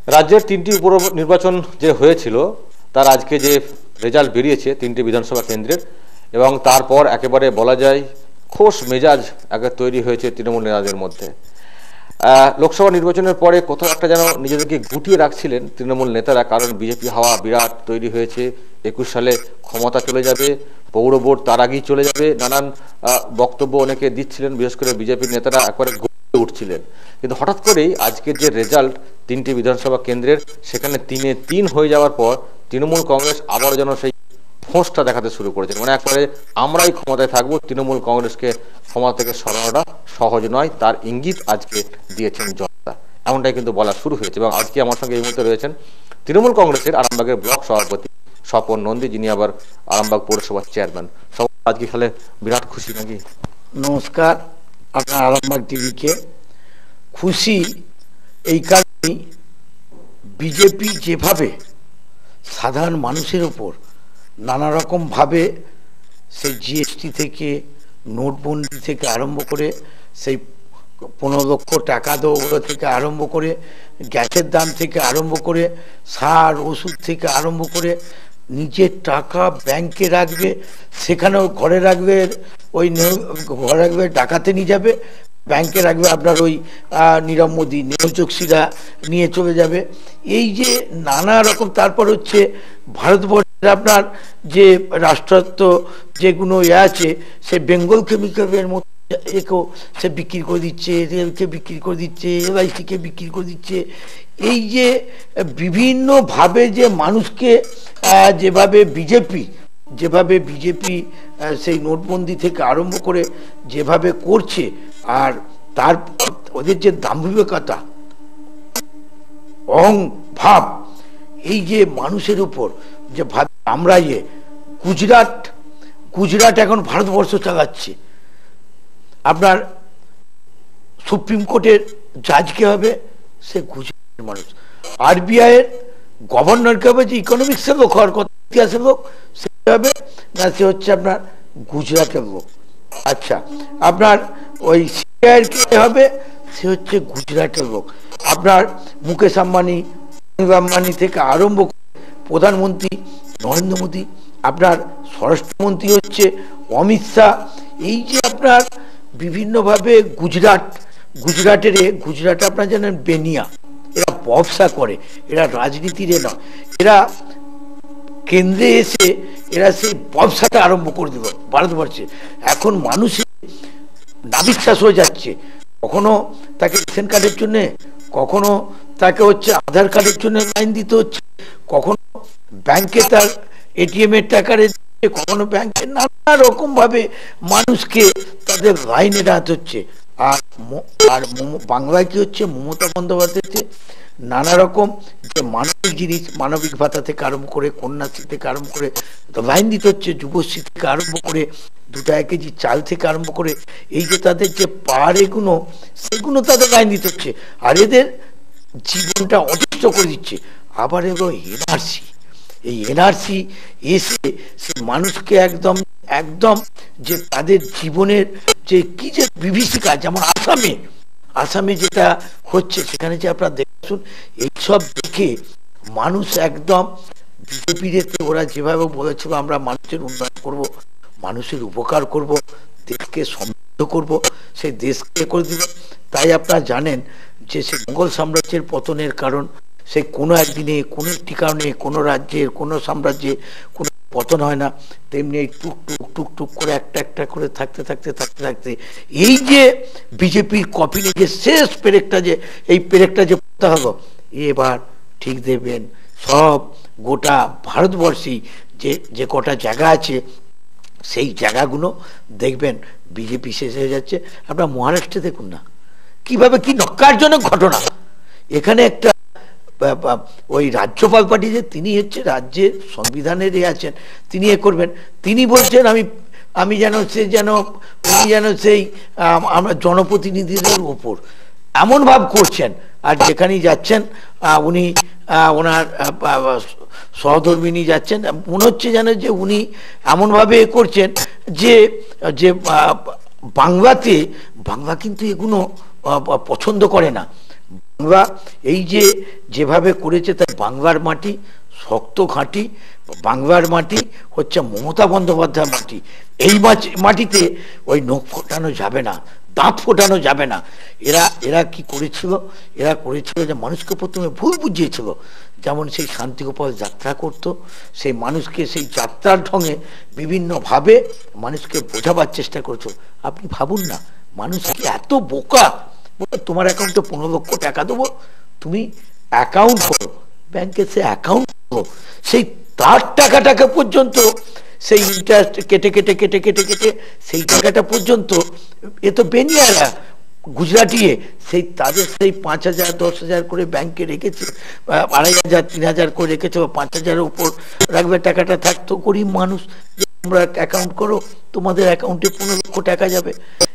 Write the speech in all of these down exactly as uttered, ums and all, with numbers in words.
রাজ্যের তিনটি উপ নির্বাচন যে হয়েছিল তার আজকে যে রেজাল্ট বেরিয়েছে তিনটি বিধানসভা কেন্দ্রের, এবং তারপর একেবারে বলা যায় খোশ মেজাজ আগে তৈরি হয়েছে তৃণমূল নেতাদের মধ্যে। লোকসভা নির্বাচনের পরে কোথাও একটা যেন নিজেদেরকে গুটিয়ে রাখছিলেন তৃণমূল নেতারা, কারণ বিজেপি হাওয়া বিরাট তৈরি হয়েছে। একুশ সালে ক্ষমতা চলে যাবে, পৌর ভোট তার আগেই চলে যাবে, নানান বক্তব্য অনেকে দিচ্ছিলেন, বিশেষ করে বিজেপির নেতারা একবারে গড়ে উঠছিলেন। কিন্তু হঠাৎ করেই আজকের যে রেজাল্ট তিনটি বিধানসভা কেন্দ্রের, সেখানে তিনে তিন হয়ে যাওয়ার পর তৃণমূল কংগ্রেস আবার যেন সেই ফোঁসটা দেখাতে শুরু করেছেন, মানে একবারে আমরাই ক্ষমতায় থাকবো, তৃণমূল কংগ্রেসকে ক্ষমতা থেকে সরানোটা সহজ নয়, তার ইঙ্গিত আজকে দিয়েছেন জনতা, এমনটাই কিন্তু বলা শুরু হয়েছে। এবং আজকে আমার সঙ্গে এই মুহূর্তে রয়েছেন তৃণমূল কংগ্রেসের আরামবাগের ব্লক সভাপতি স্বপন নন্দী, যিনি আবার আরামবাগ পৌরসভার চেয়ারম্যান। সব আজকে খেলে বিরাট খুশি নাকি? নমস্কার আপনার আরামবাগ টিভিকে। খুশি এই কারণে, বিজেপি যেভাবে সাধারণ মানুষের উপর নানা রকম ভাবে সেই জিএসটি থেকে নোটবন্দি থেকে আরম্ভ করে সেই পনেরো লক্ষ টাকা দেওয়া থেকে আরম্ভ করে গ্যাসের দাম থেকে আরম্ভ করে সার ওষুধ থেকে আরম্ভ করে নিজের টাকা ব্যাংকে রাখবে, সেখানেও ঘরে রাখবে, ওই ঘরে রাখবে ডাকাতে নিয়ে যাবে, ব্যাংকে রাখবে আপনার ওই নীরব মোদী নেওচক্সিরা নিয়ে চলে যাবে। এই যে নানা রকম, তারপর হচ্ছে ভারতবর্ষের আপনার যে রাষ্ট্রায়ত্ত যেগুলো ইয়ে আছে, সে বেঙ্গল কেমিক্যালের মতো একেও সে বিক্রি করে দিচ্ছে, রেলকে বিক্রি করে দিচ্ছে, এলআইসিকে বিক্রি করে দিচ্ছে। এই যে বিভিন্নভাবে যে মানুষকে যেভাবে বিজেপি যেভাবে বিজেপি সেই নোটবন্দি থেকে আরম্ভ করে যেভাবে করছে, আর তার ওদের যে দাম্ভিকতা অহং ভাব, এই যে মানুষের উপর যে ভাব, আমরা যে গুজরাট গুজরাট এখন ভারতবর্ষ চালাচ্ছে, আপনার সুপ্রিম কোর্টের জাজ কে হবে, সে গুজরাটের মানুষ। আরবিআই এর গভর্নর কে হবে, যে ইকোনমিক্সের লোক হওয়ার কথা, ইতিহাসের লোক, সে হবে না, সে হচ্ছে আপনার গুজরাটের লোক। আচ্ছা, আপনার ওই সিআইয়ের কে হবে, সে হচ্ছে গুজরাটের লোক। আপনার মুকেশ আম্বানি আম্বানি থেকে আরম্ভ করে প্রধানমন্ত্রী নরেন্দ্র মোদী, আপনার স্বরাষ্ট্রমন্ত্রী হচ্ছে অমিত শাহ। এই যে আপনার বিভিন্নভাবে গুজরাট গুজরাটের গুজরাট আপনার জানেন বেনিয়া, এরা ব্যবসা করে, এরা রাজনীতিরে নয়, এরা কেন্দ্রে এসে এরা সেই ব্যবসাটা আরম্ভ করে দিল ভারতবর্ষে। এখন মানুষের নাবিশ্বাস হয়ে যাচ্ছে, কখনো তাকে রেশন কার্ডের জন্যে, কখনো তাকে হচ্ছে আধার কার্ডের জন্য লাইন দিতে হচ্ছে, কখনো ব্যাংকে তার এটিএম এর টাকা রেখে, কখনো ব্যাংকে নানা রকম ভাবে মানুষকে তাদের লাইনে দাঁড়াতে হচ্ছে। আর আর বাংলায় কি হচ্ছে, মমতা বন্দ্যোপাধ্যায়তে নানা রকম যে মানবিক জিনিস, মানবিক ভাতা থেকে আরম্ভ করে, কন্যাশ্রী থেকে আরম্ভ করে লাইন দিতে হচ্ছে, যুবশ্রী থেকে আরম্ভ করে, দুটা এক কেজি চাল থেকে আরম্ভ করে, এই যে তাদের যে পাহাড় এগুলো, সেগুলো তাদের লাইন দিতে হচ্ছে, আর এদের জীবনটা অতিষ্ঠ করে দিচ্ছে। আবার এগুলো এনআরসি, এই এনআরসি এসে সে মানুষকে একদম একদম যে তাদের জীবনের যে কি যে বিভীষিকা, যেমন আসামে আসামে যেটা হচ্ছে, সেখানে যে আপনারা দেখুন, এইসব দেখে মানুষ একদম বিজেপির, ওরা যেভাবে বলেছিল আমরা মানুষের উন্নয়ন করব, মানুষের উপকার করব, দেশকে সমৃদ্ধ করব, সেই দেশকে করে দিল। তাই আপনারা জানেন যে সে মোগল সাম্রাজ্যের পতনের কারণ, সে কোনো একদিনে কোনো একটি কারণে কোনো রাজ্যের কোনো সাম্রাজ্যে কোনো পতন হয় না, তেমনি এই টুক টুক টুক টুক করে একটা একটা করে থাকতে থাকতে থাকতে থাকতে এই যে বিজেপির কপিনে যে শেষ পেরেকটা, যে এই পেরেকটা যে পড়তে হলো, এবার ঠিক দেবেন সব গোটা ভারতবর্ষেই যে যে কটা জায়গা আছে, সেই জায়গাগুলো দেখবেন বিজেপি শেষ হয়ে যাচ্ছে। আপনার মহারাষ্ট্রে দেখুন না কিভাবে, কি নক্কারজনক ঘটনা। এখানে একটা ওই রাজ্যপাল পাঠিয়েছে, তিনি হচ্ছে রাজ্যের সংবিধানের এ আছেন, তিনি এ করবেন, তিনি বলছেন আমি আমি যেন সে যেন উনি যেন সেই আমরা জনপ্রতিনিধিদের উপর এমন ভাব করছেন, আর যেখানেই যাচ্ছেন উনি ওনার সহধর্মিনী যাচ্ছেন, মনে হচ্ছে যেন যে উনি এমনভাবে এ করছেন যে যে বাংলাতে, বাংলা কিন্তু এগুলো পছন্দ করে না, বাংলা এই যে যেভাবে করেছে, তাই বাংলার মাটি শক্ত ঘাঁটি, বাংলার মাটি হচ্ছে মমতা বন্দ্যোপাধ্যায়ের মাটি। এই মাটিতে ওই নখ ফোটানো যাবে না, দাঁত ফোটানো যাবে না। এরা এরা কি করেছিল, এরা করেছিল যে মানুষকে প্রথমে ভুল বুঝিয়েছিল। যেমন সেই শান্তিগোপাল যাত্রা করত, সেই মানুষকে সেই যাত্রার ঢঙে বিভিন্নভাবে মানুষকে বোঝাবার চেষ্টা করেছিল। আপনি ভাবুন না, মানুষ কি এত বোকা, তোমার অ্যাকাউন্টে পনেরো লক্ষ টাকা দেবো, তুমি অ্যাকাউন্ট করো, ব্যাংকে সে অ্যাকাউন্ট করো, সেই তার টাকাটাকে পর্যন্ত সেই ইন্টারেস্ট কেটে কেটে কেটে কেটে কেটে সেই টাকাটা পর্যন্ত এ তো বেনিয়ারা গুজরাটিয়ে সেই তাদের সেই পাঁচ হাজার দশ হাজার করে ব্যাংকে রেখেছে, আড়াই হাজার তিন হাজার করে রেখেছে, পাঁচ হাজারের উপর রাখবে, টাকাটা থাকতো। গরিব মানুষ, তোমরা অ্যাকাউন্ট করো, তোমাদের অ্যাকাউন্টে পনেরো লক্ষ টাকা যাবে।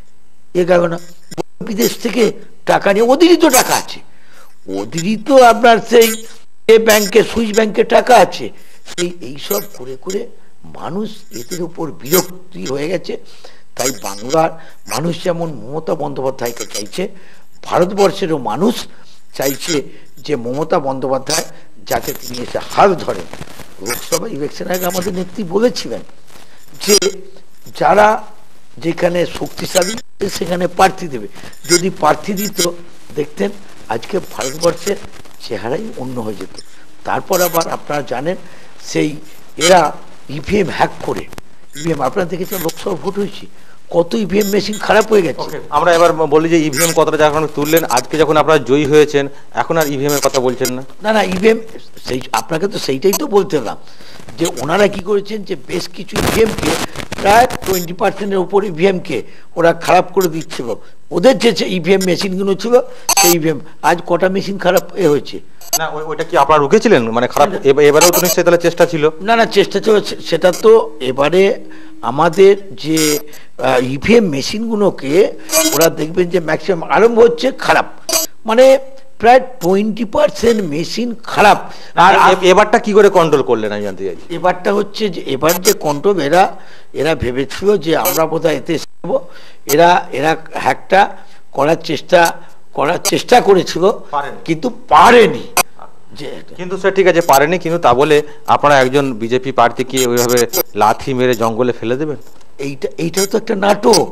এ গেল না, বিদেশ থেকে টাকা নিয়ে, ওদেরই তো টাকা আছে, ওদেরই তো আপনার সেই ব্যাংকে সুইস ব্যাংকে টাকা আছে। সেই এইসব করে করে মানুষ এদের উপর বিরক্তি হয়ে গেছে। তাই বাংলার মানুষ যেমন মমতা বন্দ্যোপাধ্যায়কে চাইছে, ভারতবর্ষেরও মানুষ চাইছে যে মমতা বন্দ্যোপাধ্যায় যাকে তিনি এসে হাল ধরেন। লোকসভা ইলেকশনের আগে আমাদের নেত্রী বলেছিলেন যে যারা যেখানে শক্তিশালী সেখানে প্রার্থী দেবে, যদি প্রার্থী দিত দেখতেন আজকে ভারতবর্ষের চেহারাই অন্য হয়ে যেত। তারপর আবার আপনারা জানেন সেই এরা ইভিএম হ্যাক করে, ইভিএম আপনারা দেখেছেন লোকসভা ভোট হয়েছে, কত ইভিএম মেশিন খারাপ হয়ে গেছে। আমরা এবার বলি যে ইভিএম কথাটা যখন তুললেন, আজকে যখন আপনারা জয়ী হয়েছেন, এখন আর ইভিএম এর কথা বলছেন না? না না, ইভিএম সেই আপনাকে তো সেইটাই তো বলতে এলাম যে ওনারা কি করেছেন যে বেশ কিছু ইভিএমকে প্রায় টোয়েন্টি পার্সেন্টের উপর ইভিএমকে ওরা খারাপ করে দিচ্ছিল। ওদের যে ইভিএম মেশিনগুলো ছিল সেই ইভিএম, আজ কটা মেশিন খারাপ এ হয়েছে। না ওইটা কি আপনারা রুখেছিলেন, মানে খারাপ এবারেও তো নিশ্চয়ই তাহলে চেষ্টা ছিল? না না, চেষ্টা ছিল, সেটা তো এবারে আমাদের যে ইভিএম মেশিনগুলোকে ওরা দেখবেন যে ম্যাক্সিমাম আরম্ভ হচ্ছে খারাপ, মানে প্রায় টোয়েন্টি পার্সেন্ট মেশিন খারাপ। আর এবারটা কি করে কন্ট্রোল করলেন আমি জানতে চাইছি? এবারটা হচ্ছে যে এবার যে কন্ট্রোল, এরা এরা ভেবেছিল যে আমরা বোধহয় এতে যাবো, এরা এরা হ্যাকটা করার চেষ্টা করার চেষ্টা করেছিল কিন্তু পারেনি। কিন্তু স্যার ঠিক আছে পারেনি, কিন্তু তা বলে আপনারা একজন বিজেপি প্রার্থীকে ওইভাবে লাথি মেরে জঙ্গলে ফেলে দেবেন? এইটা এইটাও তো একটা নাটক,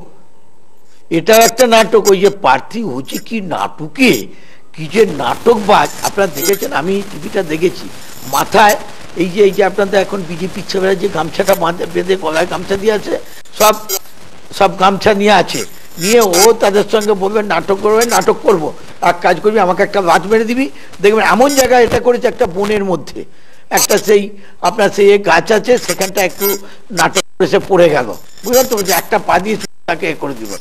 এটাও একটা নাটক। ওই যে প্রার্থী হচ্ছে কি নাটকে, কি যে নাটকবাজ আপনারা দেখেছেন, আমি টিভিটা দেখেছি, মাথায় এই যে এই যে আপনাদের এখন বিজেপির ছেলেরা যে গামছাটা বাঁধে বেঁধে গলায় গামছা দিয়ে আছে, সব সব গামছা নিয়ে আছে, নিয়ে ও তাদের সঙ্গে বলবে নাটক করবে, নাটক করব, আর কাজ করবি, আমাকে একটা লাথ মেরে দিবি, দেখবেন এমন জায়গায় এটা করেছে একটা বনের মধ্যে, একটা সেই আপনার সেই গাছ আছে সেখানটা একটু নাটক করে সে পড়ে গেল, বুঝলেন তো, যে একটা পা দিয়ে তাকে এ করে দিব।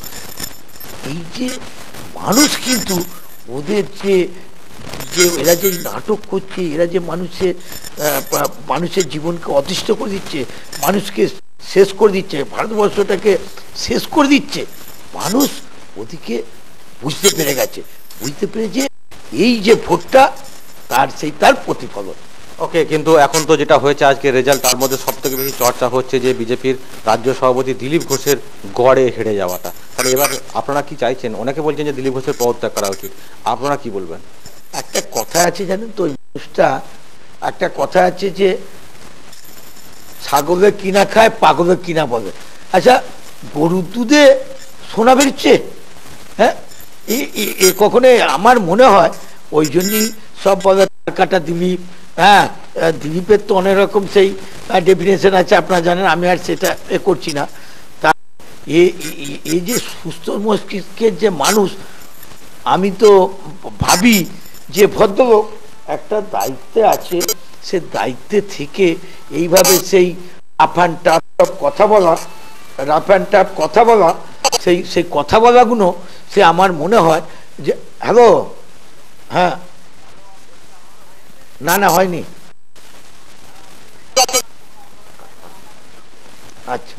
এই যে মানুষ কিন্তু ওদের যে যে এরা যে নাটক করছে, এরা যে মানুষের মানুষের জীবনকে অতিষ্ঠ করে দিচ্ছে, মানুষকে শেষ করে দিচ্ছে, ভারতবর্ষটাকে শেষ করে দিচ্ছে, মানুষ ওদিকে বুঝতে পেরে গেছে, বুঝতে পেরেছে এই যে ভোটটা তার সেই তার প্রতিফলন। ওকে, কিন্তু এখন তো যেটা হয়েছে আজকে রেজাল্ট, তার মধ্যে সব থেকে বেশি চর্চা হচ্ছে যে বিজেপির রাজ্য সভাপতি দিলীপ ঘোষের গড়ে হেরে যাওয়াটা। তাহলে এবার আপনারা কি চাইছেন? অনেকে বলছেন যে দিলীপ ঘোষের পদত্যাগ করা উচিত, আপনারা কি বলবেন? একটা কথা আছে জানেন তো, ওই মানুষটা একটা কথা আছে যে ছাগলের কিনা খায়, পাগলের কিনা বলে। আচ্ছা, গরুর দুধে সোনা বেরোচ্ছে, হ্যাঁ, এ কখনো আমার মনে হয় ওই জন্যই সব বলে কাটা দিলীপ। হ্যাঁ, দিলীপের তো অনেক রকম সেই ডেফিনেশন আছে আপনারা জানেন, আমি আর সেটা এ করছি না। তা এই যে সুস্থ মস্তিষ্কের যে মানুষ, আমি তো ভাবি যে ভদ্রলোক একটা দায়িত্বে আছে, সে দায়িত্বে থেকে এইভাবে সেই রাফ অ্যান্ড টাফ কথা বলা, রাফ অ্যান্ড টাফ কথা বলা, সেই সেই কথা বলাগুলো সে আমার মনে হয় যে হ্যালো, হ্যাঁ, না না হয়নি, আচ্ছা।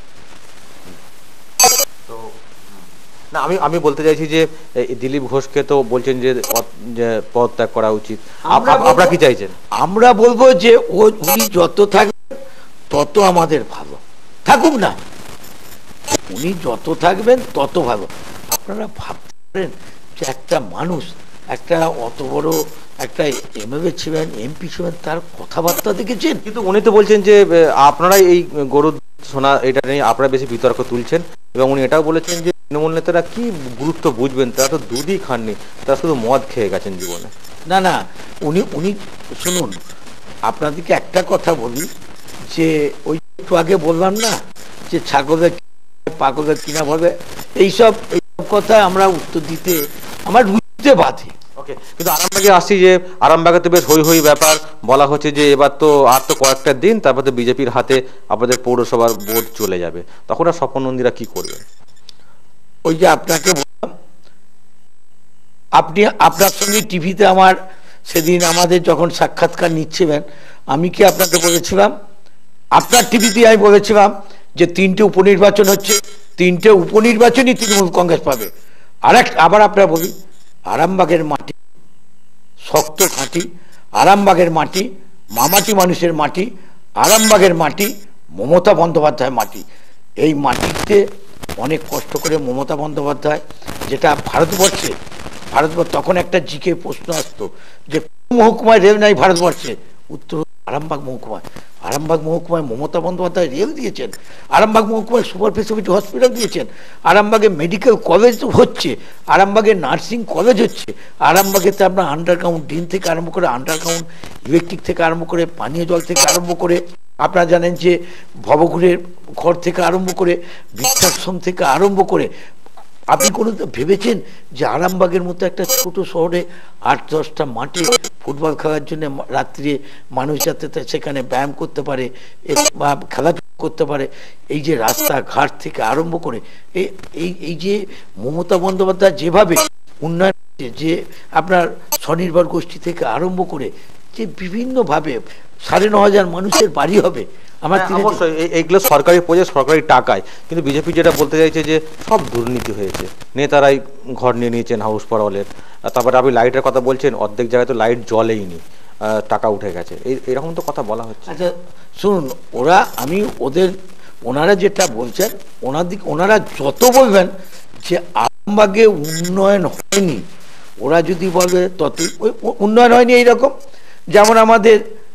তো না, আমি আমি বলতে চাইছি যে দিলীপ ঘোষকে তো বলছেন যে পদত্যাগ করা উচিত, আপনারা কি চাইছেন? আমরা বলবো যে ও উনি যত থাকবেন তত আমাদের ভালো, থাকুক না, উনি যত থাকবেন তত ভালো। আপনারা ভাবতে পারেন যে একটা মানুষ একটা অত বড় একটা এমএলএ ছিলেন, এমপি ছিলেন, তার কথাবার্তা দেখেছেন? কিন্তু উনি তো বলছেন যে আহ, আপনারাই এই গরু সোনা এটা নিয়ে আপনারা বেশি বিতর্ক তুলছেন, এবং উনি এটাও বলেছেন যে তৃণমূল নেতারা কি গুরুত্ব বুঝবেন, তারা তো দুধই খাননি, তারা শুধু মদ খেয়ে গেছেন জীবনে। না না, উনি উনি শুনুন, আপনাদেরকে একটা কথা বলি, যে ওই একটু আগে বললাম না যে ছাগলের পাগলের কিনা বলে, এইসব এইসব কথা আমরা উত্তর দিতে আমার রুচিতে বাধে। ওকে, কিন্তু আরামবাগে আসছি, যে আরামবাগে তো বেশ হই হই ব্যাপার, বলা হচ্ছে যে এবার তো আর তো কয়েকটা দিন, তারপর তো বিজেপির হাতে আপনাদের পৌরসভার ভোট চলে যাবে, তখন আর স্বপন নন্দীরা কি করবেন? ওই যে আপনাকে বললাম, আপনি আপনার সঙ্গে টিভিতে আমার সেদিন আমাদের যখন সাক্ষাৎকার নিচ্ছিলেন, আমি কি আপনাকে বলেছিলাম, আপনার টিভিতে আমি বলেছিলাম যে তিনটে উপনির্বাচন হচ্ছে, তিনটে উপনির্বাচনই তৃণমূল কংগ্রেস পাবে। আর এক আবার আপনারা বলি, আরামবাগের মাটি শক্ত খাঁটি, আরামবাগের মাটি মামাটি মানুষের মাটি, আরামবাগের মাটি মমতা বন্দ্যোপাধ্যায়ের মাটি। এই মাটিতে অনেক কষ্ট করে মমতা বন্দ্যোপাধ্যায়, যেটা ভারতবর্ষে ভারতবর্ষ তখন একটা জিকে প্রশ্ন আসতো যে কোন মহকুমায় রেল নাই ভারতবর্ষে, উত্তর আরামবাগ মহকুমায়। আরামবাগ মহকুমায় মমতা বন্দ্যোপাধ্যায় রেল দিয়েছেন, আরামবাগ মহকুমায় সুপার স্পেশালিটি হসপিটাল দিয়েছেন, আরামবাগে মেডিকেল কলেজ হচ্ছে, আরামবাগে নার্সিং কলেজ হচ্ছে, আরামবাগেতে আপনার আন্ডারগ্রাউন্ড ড্রেন থেকে আরম্ভ করে আন্ডারগ্রাউন্ড ইলেকট্রিক থেকে আরম্ভ করে পানীয় জল থেকে আরম্ভ করে, আপনারা জানেন যে ভবঘুরের ঘর থেকে আরম্ভ করে বৃদ্ধাশ্রম থেকে আরম্ভ করে, আপনি কোনো ভেবেছেন যে আরামবাগের মতো একটা ছোট শহরে আট দশটা মাঠে ফুটবল খেলার জন্য রাত্রে মানুষ যাতে সেখানে ব্যায়াম করতে পারে বা খেলাধুলা করতে পারে, এই যে রাস্তাঘাট থেকে আরম্ভ করে এই এই যে মমতা বন্দ্যোপাধ্যায় যেভাবে উন্নয়ন, যে আপনার স্বনির্ভর গোষ্ঠী থেকে আরম্ভ করে যে বিভিন্নভাবে সাড়ে ন হাজার মানুষের বাড়ি হবে, আমার অবশ্যই এইগুলো সরকারি প্রজেক্ট, সরকারি টাকায়, কিন্তু বিজেপি যেটা বলতে চাইছে যে সব দুর্নীতি হয়েছে, নেতারাই ঘর নিয়ে নিয়েছেন হাউস পারওয়ালের, তারপরে আপনি লাইটের কথা বলছেন, অর্ধেক জায়গায় তো লাইট জ্বলেই নি, টাকা উঠে গেছে, এই এরকম তো কথা বলা হচ্ছে। আচ্ছা শুনুন, ওরা আমি ওদের ওনারা যেটা বলছেন, ওনাদিক ওনারা যত বলবেন যে আরামবাগে উন্নয়ন হয়নি, ওরা যদি বলবে তত উন্নয়ন হয়নি। এইরকম যেমন আমাদের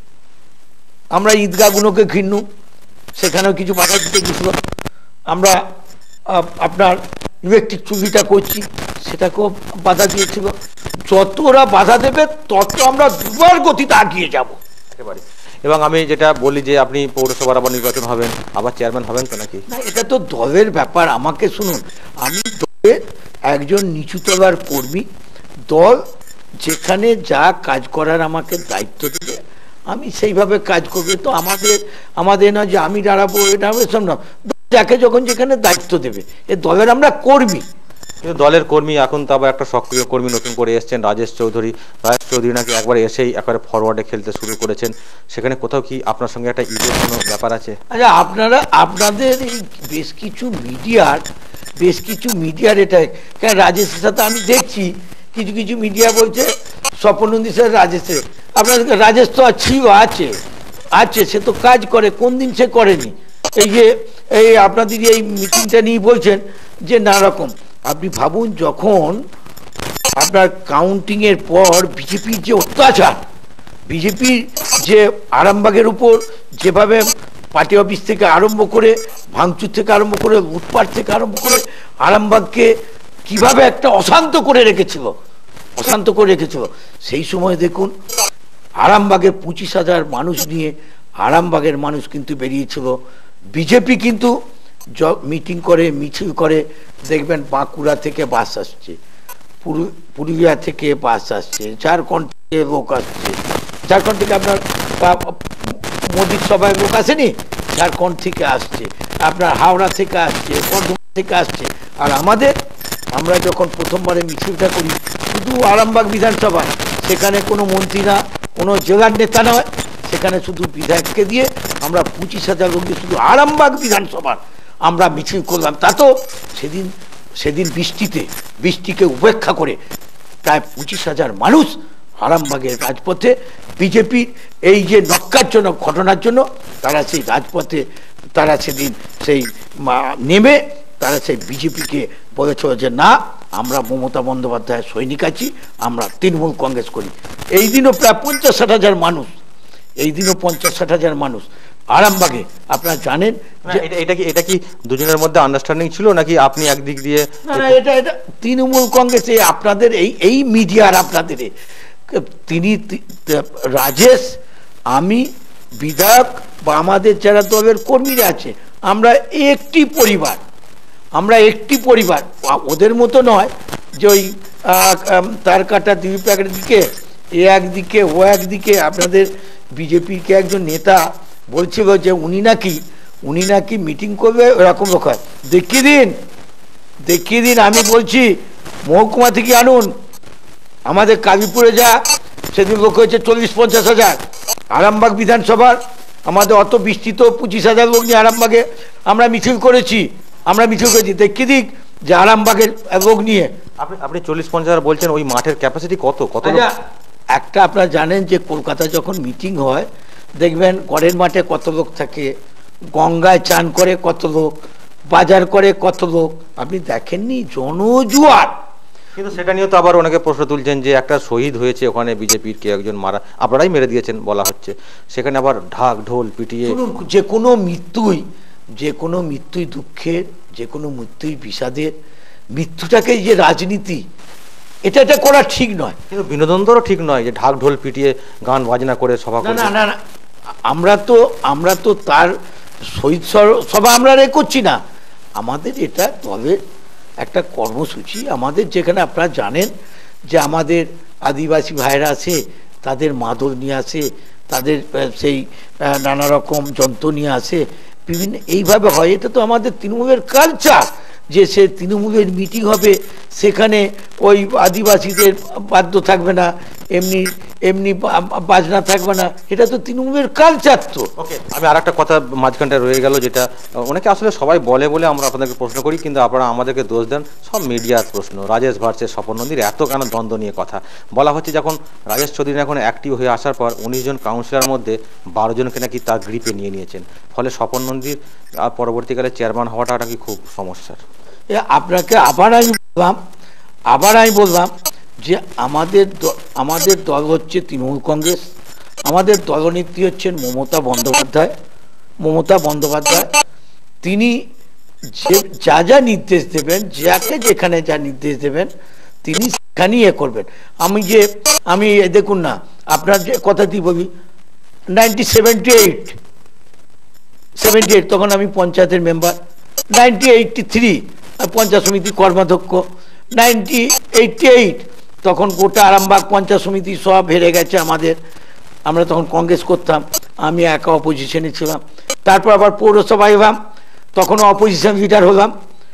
আমরা ঈদগাহগুলোকে ঘৃণ্য, সেখানেও কিছু বাধা দিতে গেছিল, আমরা আপনার ইলেকট্রিক চুল্লিটা করছি, সেটাকেও বাধা দিয়েছিল। যত ওরা বাধা দেবে তত আমরা দুবার গতিতে আগিয়ে যাব একেবারে। এবং আমি যেটা বলি যে আপনি পৌরসভার আবার নির্বাচন হবেন, আবার চেয়ারম্যান হবেন তো নাকি? না, এটা তো দলের ব্যাপার। আমাকে শুনুন, আমি দলের একজন নিচুতলার কর্মী, দল যেখানে যা কাজ করার আমাকে দায়িত্ব দেবে আমি সেইভাবে কাজ করবে। তো আমাদের আমাদের না যে আমি দাঁড়াবো এটা এসব না, যাকে যখন যেখানে দায়িত্ব দেবে, এ দলের আমরা কর্মী। কিন্তু দলের কর্মী এখন তো আবার একটা সক্রিয় কর্মী নতুন করে এসছেন রাজেশ চৌধুরী, রাজেশ চৌধুরী নাকি একবার এসেই একবারে ফরওয়ার্ডে খেলতে শুরু করেছেন, সেখানে কোথাও কি আপনার সঙ্গে একটা ইগোর কোনো ব্যাপার আছে? আচ্ছা, আপনারা আপনাদের এই বেশ কিছু মিডিয়ার বেশ কিছু মিডিয়ার এটা কেন, রাজেশের সাথে আমি দেখছি কিছু কিছু মিডিয়া বলছে স্বপনন্দী স্যার রাজেশের, আপনাদের রাজেশ তো ছিল, আছে আছে সে তো কাজ করে, কোন দিন সে করেনি? এই যে এই আপনাদের এই মিটিংটা নিয়ে বলছেন যে না রকম, আপনি ভাবুন যখন আপনার কাউন্টিং এর পর বিজেপির যে অত্যাচার, বিজেপির যে আরামবাগের উপর যেভাবে পার্টি অফিস থেকে আরম্ভ করে ভাঙচুর থেকে আরম্ভ করে লুটপাট থেকে আরম্ভ করে আরামবাগকে কিভাবে একটা অশান্ত করে রেখেছিল, অশান্ত করে রেখেছিল, সেই সময় দেখুন আরামবাগের পঁচিশ হাজার মানুষ নিয়ে আরামবাগের মানুষ কিন্তু বেরিয়েছিল। বিজেপি কিন্তু মিটিং করে মিছিল করে, দেখবেন বাঁকুড়া থেকে বাস আসছে, পুরুলিয়া থেকে বাস আসছে, ঝাড়খণ্ড থেকে লোক আসছে, ঝাড়খণ্ড থেকে আপনার মোদির সভায় লোক আসেনি, ঝাড়খণ্ড থেকে আসছে, আপনার হাওড়া থেকে আসছে, বর্ধমান থেকে আসছে। আর আমাদের আমরা যখন প্রথমবারে মিছিলটা করি শুধু আরামবাগ বিধানসভা, সেখানে কোনো মন্ত্রী না, কোনো জেলার নেতা নয়, সেখানে শুধু বিধায়ককে দিয়ে আমরা পঁচিশ হাজার লোক দিয়ে শুধু আরামবাগ বিধানসভার আমরা মিছিল করলাম। তা তো সেদিন সেদিন বৃষ্টিতে বৃষ্টিকে উপেক্ষা করে প্রায় পঁচিশ হাজার মানুষ আরামবাগের রাজপথে বিজেপির এই যে নক্কারজনক ঘটনার জন্য তারা সেই রাজপথে তারা সেদিন সেই নেমে তারা সেই বিজেপিকে বলেছিল যে না, আমরা মমতা বন্দ্যোপাধ্যায়ের সৈনিক আছি, আমরা তৃণমূল কংগ্রেস করি। এই দিনও প্রায় পঞ্চাশ ষাট হাজার মানুষ, এই দিনও পঞ্চাশ ষাট হাজার মানুষ আরামবাগে, আপনারা জানেন যে এটা কি এটা কি দুজনের মধ্যে আন্ডারস্ট্যান্ডিং ছিল নাকি আপনি একদিক দিয়ে? না না, এটা এটা তৃণমূল কংগ্রেসে আপনাদের এই এই মিডিয়ার আপনাদের তিনি রাজেশ, আমি, বিধায়ক বা আমাদের যারা দলের কর্মীরা আছে, আমরা একটি পরিবার, আমরা একটি পরিবার। ওদের মতো নয় যে ওই তার কাটা দুই প্যাকেট দিকে এ একদিকে ও একদিকে। আপনাদের বিজেপিকে একজন নেতা বলছিল যে উনি নাকি উনি নাকি মিটিং করবে ওরকম রকম, দেখিয়ে দিন দেখিয়ে দিন। আমি বলছি মহকুমা থেকে আনুন, আমাদের কালীপুরে যা সেদিন লোক হয়েছে চল্লিশ পঞ্চাশ হাজার, আরামবাগ বিধানসভার আমাদের অত বিস্তৃত পঁচিশ হাজার লোক নিয়ে আরামবাগে আমরা মিছিল করেছি, আমরা মিছিল করেছি, দেখিয়ে দিক যে আরামবাগের লোক নিয়ে। আপনি আপনি চল্লিশ পঞ্চাশ হাজার বলছেন, ওই মাঠের ক্যাপাসিটি কত কত? একটা আপনারা জানেন যে কলকাতায় যখন মিটিং হয় দেখবেন গড়ের মাঠে কত লোক থাকে, গঙ্গায় চান করে কত লোক, বাজার করে কত লোক, আপনি দেখেননি? জনজুয়ার। কিন্তু সেটা নিয়েও তো আবার অনেকে প্রশ্ন তুলছেন যে একটা শহীদ হয়েছে ওখানে, বিজেপির কে একজন মারা, আপনারাই মেরে দিয়েছেন বলা হচ্ছে, সেখানে আবার ঢাক ঢোল পিটিয়ে। যে কোনো মৃত্যুই যে কোনো মৃত্যুই দুঃখের, যে কোনো মৃত্যুই বিষাদের, মৃত্যুটাকে যে রাজনীতি এটা এটা করা ঠিক নয়। কিন্তু বিনোদনও ঠিক নয় যে ঢাক ঢোল পিটিয়ে গান বাজনা করে সভা করে। না না না, আমরা তো আমরা তো তার শহীদ সভা আমরা রে করছি না, আমাদের এটা দলের একটা কর্মসূচি। আমাদের যেখানে আপনারা জানেন যে আমাদের আদিবাসী ভাইরা আছে, তাদের মাদল নিয়ে আসে, তাদের সেই নানা রকম যন্ত্র নিয়ে আসে, বিভিন্ন এইভাবে হয়। এটা তো আমাদের তৃণমূলের কালচার যে সে তৃণমূলের মিটিং হবে, সেখানে ওই আদিবাসীদের বাদ্য থাকবে না, এমনি এমনি বাজনা থাকবে না, এটা তো তৃণমূলের কালচার। তো ওকে, আমি আর একটা কথা মাঝখানটা রয়ে গেল, যেটা অনেকে আসলে সবাই বলে বলে আমরা আপনাদেরকে প্রশ্ন করি, কিন্তু আপনারা আমাদেরকে দোষ দেন, সব মিডিয়ার প্রশ্ন। রাজেশ ভার্সেস স্বপন নন্দীর এত কেন দ্বন্দ্ব নিয়ে কথা বলা হচ্ছে? যখন রাজেশ চৌধুরী এখন অ্যাক্টিভ হয়ে আসার পর উনিশ জন কাউন্সিলর মধ্যে বারো জনকে নাকি তার গ্রিপে নিয়ে নিয়েছেন, ফলে স্বপন নন্দীর পরবর্তীকালে চেয়ারম্যান হওয়াটা নাকি খুব সমস্যার। আপনাকে আবার আমি বললাম আবার আমি বললাম যে আমাদের আমাদের দল হচ্ছে তৃণমূল কংগ্রেস, আমাদের দলনেত্রী হচ্ছেন মমতা বন্দ্যোপাধ্যায়। মমতা বন্দ্যোপাধ্যায় তিনি যে যা যা নির্দেশ দেবেন, যাকে যেখানে যা নির্দেশ দেবেন তিনি সেখানেই এ করবেন। আমি যে আমি দেখুন না, আপনার যে কথাটি বলি, ninety seventy eight seventy eight তখন আমি পঞ্চায়েতের member, ninety eighty three panchayat samiti কর্মাধ্যক্ষ, নাইনটি এইটটি এইট তখন গোটা আরামবাগ পঞ্চায়েত সমিতি সব হেরে গেছে আমাদের, আমরা তখন কংগ্রেস করতাম, আমি একা অপোজিশনে ছিলাম। তারপর আবার পৌরসভায় এলাম, তখনও অপোজিশন লিডার হলাম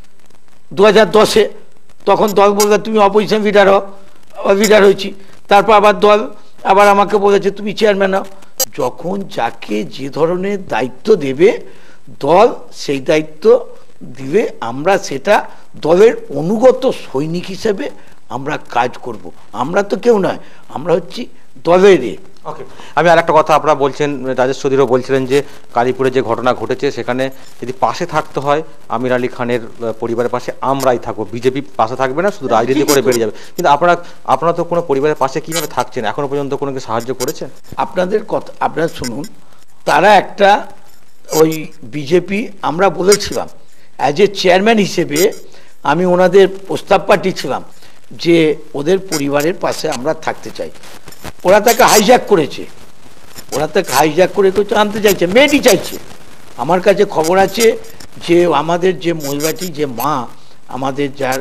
দু হাজার দশে, তখন দল বললো তুমি অপোজিশন লিডার হও, লিডার হয়েছি। তারপর আবার দল আবার আমাকে বলেছে তুমি চেয়ারম্যান হও। যখন যাকে যে ধরনের দায়িত্ব দেবে দল, সেই দায়িত্ব দিবে, আমরা সেটা দলের অনুগত সৈনিক হিসেবে আমরা কাজ করব। আমরা তো কেউ নয়, আমরা হচ্ছি দলের। ওকে, আমি আর একটা কথা, আপনারা বলছেন, রাজেশ চৌধুরীও বলছিলেন যে কালীপুরে যে ঘটনা ঘটেছে সেখানে যদি পাশে থাকতে হয় আমির আলী খানের পরিবারের পাশে আমরাই থাকবো, বিজেপি পাশে থাকবে না, শুধু রাজনীতি করে বেরিয়ে যাবে। কিন্তু আপনারা আপনারা তো কোনো পরিবারের পাশে কিভাবে থাকছেন, এখনো পর্যন্ত কোনো সাহায্য করেছেন? আপনাদের কথা আপনারা শুনুন, তারা একটা ওই বিজেপি, আমরা বলেছিলাম অ্যাজ এ চেয়ারম্যান হিসেবে আমি ওনাদের প্রস্তাব পাঠিয়েছিলাম যে ওদের পরিবারের পাশে আমরা থাকতে চাই। ওরা তাকে হাইজ্যাক করেছে, ওরা তাকে হাইজ্যাক করে তো আনতে চাইছে, মেয়েটি চাইছে। আমার কাছে খবর আছে যে আমাদের যে মহিলাটি, যে মা আমাদের যার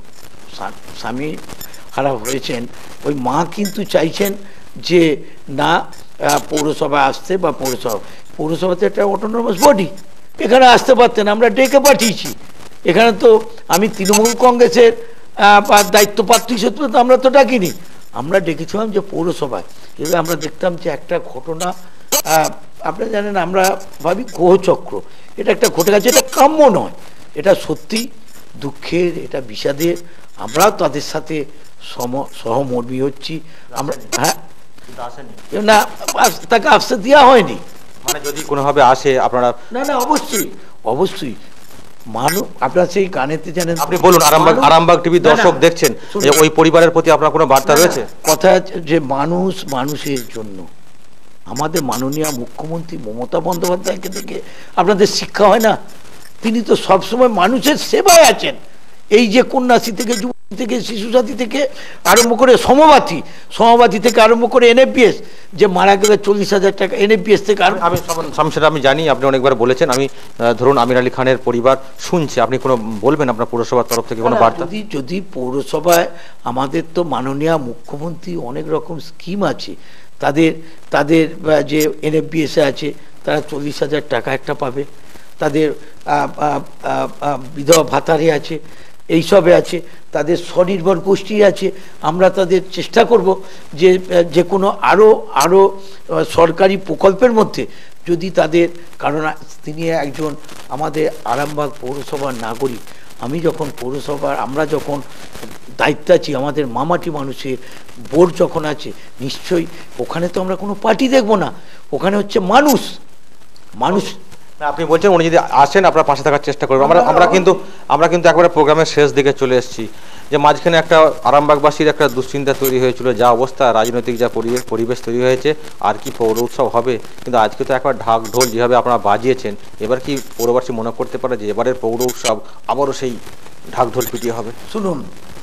স্বামী খারাপ হয়েছেন, ওই মা কিন্তু চাইছেন যে না পৌরসভা আসতে, বা পৌরসভা পৌরসভাতে একটা অটোনমাস বডি, এখানে আসতে পারতেন, আমরা ডেকে পাঠিয়েছি। এখানে তো আমি তৃণমূল কংগ্রেসের দায়িত্ব প্রার্থী হিসেবে তো আমরা তো ডাকিনি, আমরা ডেকেছিলাম যে পৌরসভায়। এবার আমরা দেখতাম যে একটা ঘটনা, আপনারা জানেন আমরা ভাবি গ্রহচক্র, এটা একটা ঘটে গেছে, এটা কাম্য নয়, এটা সত্যি দুঃখের, এটা বিষাদের। আমরাও তাদের সাথে সম সহমর্মী হচ্ছি। আমরা হ্যাঁ না, তাকে আসতে দেওয়া হয়নি, মানে যদি কোনোভাবে আসে আপনারা? না না, অবশ্যই অবশ্যই মানুষ আপনার সেই গানেতে জানেন, আপনি বলুন, আরামবাগ আরামবাগ টিভি দর্শক দেখছেন, যে ওই পরিবারের প্রতি আপনার কোনো বার্তা রয়েছে? কথা যে মানুষ মানুষের জন্য, আমাদের মাননীয় মুখ্যমন্ত্রী মমতা বন্দ্যোপাধ্যায়কে থেকে আপনাদের শিক্ষা হয় না? তিনি তো সবসময় মানুষের সেবায় আছেন। এই যে কন্যাশ্রী থেকে, যুবতী থেকে, শিশু সাথী থেকে আরম্ভ করে সমবাতি সমবাতি থেকে আরম্ভ করে এনএফপিএস যে মারা গেলে চল্লিশ হাজার টাকা এনএফপিএস থেকে। আমি সেটা আমি জানি, আপনি অনেকবার বলেছেন। আমি ধরুন আমির আলী খানের পরিবার শুনছে, আপনি কোনো বলবেন আপনার পৌরসভার তরফ থেকে কোনো বার্তা? যদি যদি পৌরসভায় আমাদের তো মাননীয় মুখ্যমন্ত্রী অনেক রকম স্কিম আছে, তাদের তাদের যে এনএফপিএসে আছে তারা চল্লিশ হাজার টাকা একটা পাবে, তাদের বিধবা ভাতারে আছে, এইসবে আছে, তাদের স্বনির্ভর গোষ্ঠী আছে। আমরা তাদের চেষ্টা করব যে যে কোনো আরও আরও সরকারি প্রকল্পের মধ্যে যদি তাদের, কারণ তিনি একজন আমাদের আরামবাগ পৌরসভার নাগরিক। আমি যখন পৌরসভার আমরা যখন দায়িত্ব আছি, আমাদের মামাটি মানুষের বোর্ড যখন আছে, নিশ্চয়ই ওখানে তো আমরা কোনো পার্টি দেখব না, ওখানে হচ্ছে মানুষ মানুষ আপনি বলছেন উনি যদি আসেন আপনার পাশে থাকার চেষ্টা করবেন। আমরা আমরা কিন্তু আমরা কিন্তু একবারে প্রোগ্রামের শেষ দিকে চলে এসেছি, যে মাঝখানে একটা আরামবাগবাসীর একটা দুশ্চিন্তা তৈরি হয়েছিল, যা অবস্থা রাজনৈতিক যা পরিবেশ পরিবেশ তৈরি হয়েছে, আর কি পৌর উৎসব হবে। কিন্তু আজকে তো একবার ঢাক ঢোল যেভাবে আপনারা বাজিয়েছেন, এবার কি পৌরবাসী মনে করতে পারে যে এবারের পৌর উৎসব আবারও সেই ঢাক ঢোল পিটিয়ে হবে? শুনুন,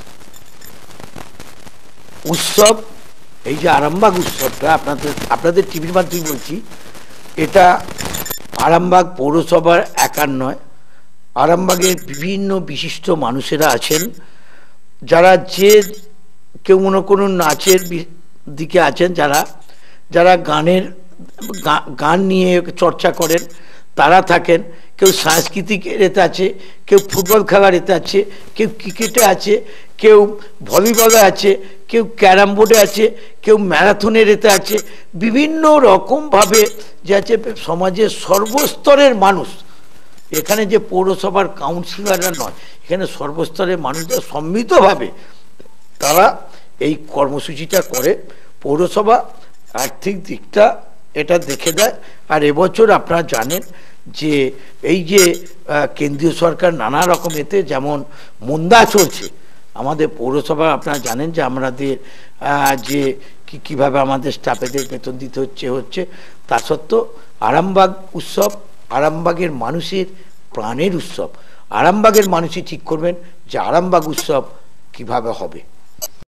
উৎসব এই যে আরামবাগ উৎসবটা আপনাদের আপনাদের টিভির মাধ্যমে বলছি, এটা আরামবাগ পৌরসভার একার নয়, আরামবাগের বিভিন্ন বিশিষ্ট মানুষেরা আছেন, যারা যে কেউ মনে করুন নাচের দিকে আছেন, যারা যারা গানের গান নিয়ে চর্চা করেন তারা থাকেন, কেউ সাংস্কৃতিক এতে আছে, কেউ ফুটবল খেলার এতে আছে, কেউ ক্রিকেটে আছে, কেউ ভলিবলে আছে, কেউ ক্যারাম বোর্ডে আছে, কেউ ম্যারাথনের এতে আছে, বিভিন্ন রকমভাবে যে আছে সমাজের সর্বস্তরের মানুষ। এখানে যে পৌরসভার কাউন্সিলররা নয়, এখানে সর্বস্তরের মানুষরা সম্মিলিতভাবে তারা এই কর্মসূচিটা করে। পৌরসভা আর্থিক দিকটা এটা দেখে দেয়। আর এবছর আপনারা জানেন যে এই যে কেন্দ্রীয় সরকার নানা রকম এতে যেমন মন্দা চলছে, আমাদের পৌরসভা আপনারা জানেন যে আমাদের যে কীভাবে আমাদের স্টাফেদের বেতন দিতে হচ্ছে হচ্ছে তা সত্ত্বেও আরামবাগ উৎসব আরামবাগের মানুষের প্রাণের উৎসব। আরামবাগের মানুষই ঠিক করবেন যে আরামবাগ উৎসব কিভাবে হবে।